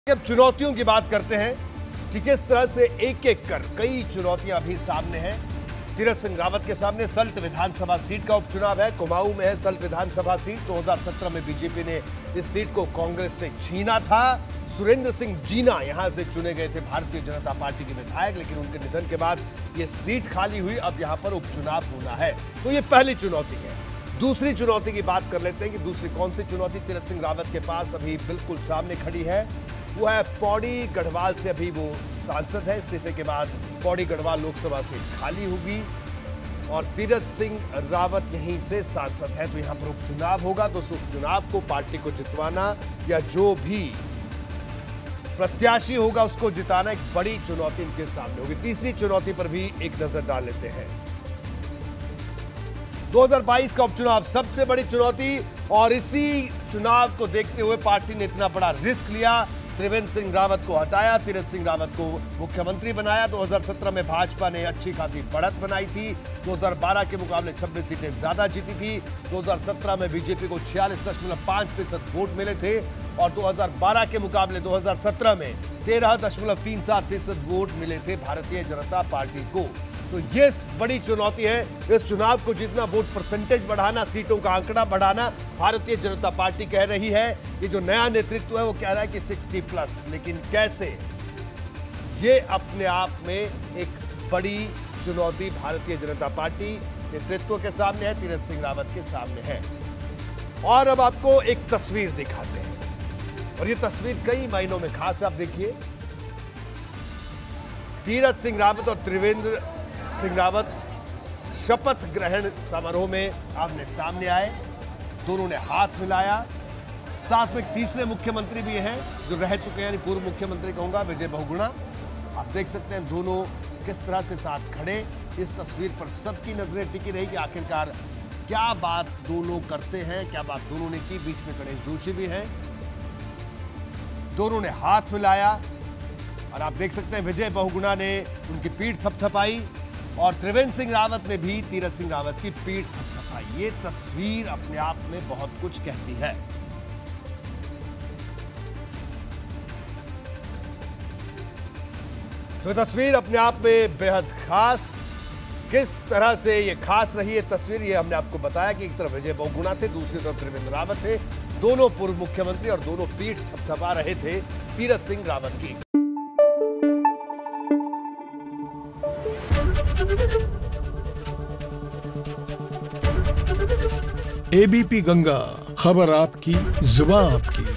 अब चुनौतियों की बात करते हैं कि किस तरह से एक एक कर कई चुनौतियां अभी सामने हैं। तीरथ सिंह रावत के सामने सल्ट विधानसभा सीट का उपचुनाव है। कुमाऊं में है सल्ट विधानसभा सीट। 2017 में बीजेपी ने इस सीट को कांग्रेस से छीना था। सुरेंद्र सिंह जीना यहां से चुने गए थे भारतीय जनता पार्टी के विधायक, लेकिन उनके निधन के बाद यह सीट खाली हुई। अब यहां पर उपचुनाव होना है, तो ये पहली चुनौती है। दूसरी चुनौती की बात कर लेते हैं कि दूसरी कौन सी चुनौती तीरथ सिंह रावत के पास अभी बिल्कुल सामने खड़ी है। वो है पौड़ी गढ़वाल से अभी वो सांसद है। इस्तीफे के बाद पौड़ी गढ़वाल लोकसभा सीट खाली होगी और तीरथ सिंह रावत यहीं से सांसद है, तो यहां पर उपचुनाव होगा। तो उस उपचुनाव को पार्टी को जितवाना या जो भी प्रत्याशी होगा उसको जिताना एक बड़ी चुनौती इनके सामने होगी। तीसरी चुनौती पर भी एक नजर डाल लेते हैं। 2022 का उपचुनाव सबसे बड़ी चुनौती, और इसी चुनाव को देखते हुए पार्टी ने इतना बड़ा रिस्क लिया। त्रिवेंद्र सिंह रावत को हटाया, तीरथ सिंह रावत को मुख्यमंत्री बनाया। 2017 में भाजपा ने अच्छी खासी बढ़त बनाई थी। 2012 के मुकाबले 26 सीटें ज्यादा जीती थी। 2017 में बीजेपी को 46.5% वोट मिले थे और 2012 के मुकाबले 2017 में 13.37% वोट मिले थे भारतीय जनता पार्टी को। तो ये बड़ी चुनौती है इस चुनाव को जीतना, वोट परसेंटेज बढ़ाना, सीटों का आंकड़ा बढ़ाना। भारतीय जनता पार्टी कह रही है, ये जो नया नेतृत्व है वो कह रहा है कि 60+, लेकिन कैसे, ये अपने आप में एक बड़ी चुनौती भारतीय जनता पार्टी नेतृत्व के सामने है, तीरथ सिंह रावत के सामने है। और अब आपको एक तस्वीर दिखाते हैं, और ये तस्वीर कई महीनों में खास है। आप देखिए, तीरथ सिंह रावत और त्रिवेंद्र सिंह रावत शपथ ग्रहण समारोह में आमने सामने आए। दोनों ने हाथ मिलाया। साथ में तीसरे मुख्यमंत्री भी हैं जो रह चुके हैं, यानी पूर्व मुख्यमंत्री कहूंगा, विजय बहुगुणा। आप देख सकते हैं दोनों किस तरह से साथ खड़े। इस तस्वीर पर सबकी नजरें टिकी रही कि आखिरकार क्या बात दोनों करते हैं, क्या बात दोनों ने की। बीच में गणेश जोशी भी हैं। दोनों ने हाथ मिलाया और आप देख सकते हैं विजय बहुगुणा ने उनकी पीठ थपथपाई और त्रिवेंद्र सिंह रावत ने भी तीरथ सिंह रावत की पीठ थपथपाई। ये तस्वीर अपने आप में बहुत कुछ कहती है। तो तस्वीर अपने आप में बेहद खास। किस तरह से ये खास रही है तस्वीर, ये हमने आपको बताया कि एक तरफ विजय बहुगुणा थे, दूसरी तरफ त्रिवेंद्र रावत थे। दोनों पूर्व मुख्यमंत्री और दोनों पीठ थपथपा रहे थे तीरथ सिंह रावत की। एबीपी गंगा, खबर आपकी, जुबान आपकी।